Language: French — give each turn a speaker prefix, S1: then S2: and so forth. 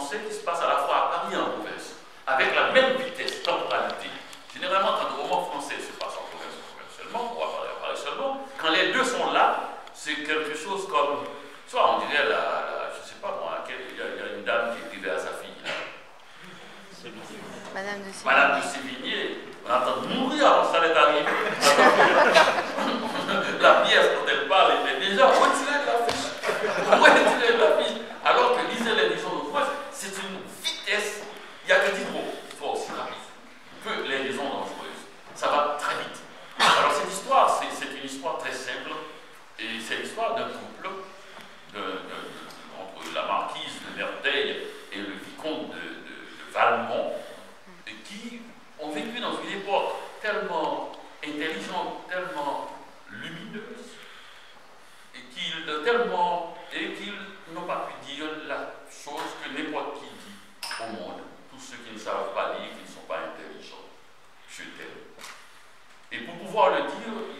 S1: français qui se passe à la fois à Paris et en province, avec la même vitesse, temporalité. Généralement, quand le roman français se passe en province seulement, ou à Paris seulement, quand les deux sont là, c'est quelque chose comme, soit on dirait je ne sais pas moi, il y a une dame qui écrivait à sa fille, là. Madame de Sévigné, on entend mourir avant ça n'est arrivé. La pièce dont elle parle était déjà retirée de la fiche. Retirée de la fiche. Alors que lisez les liaisons de France, c'est une vitesse. Il n'y a que 10 mots, soit aussi rapide que les liaisons dangereuses. Ça va très vite. Alors cette histoire, c'est une histoire très simple. Et c'est l'histoire d'un couple entre la marquise de Merveille et le vicomte de Valmont, qui ont vécu dans une époque tellement intelligente, tellement lumineuse, et qu'ils n'ont pas pu dire la chose que n'importe qui dit au monde. Tous ceux qui ne savent pas lire, qui ne sont pas intelligents. Je t'aime. Et pour pouvoir le dire,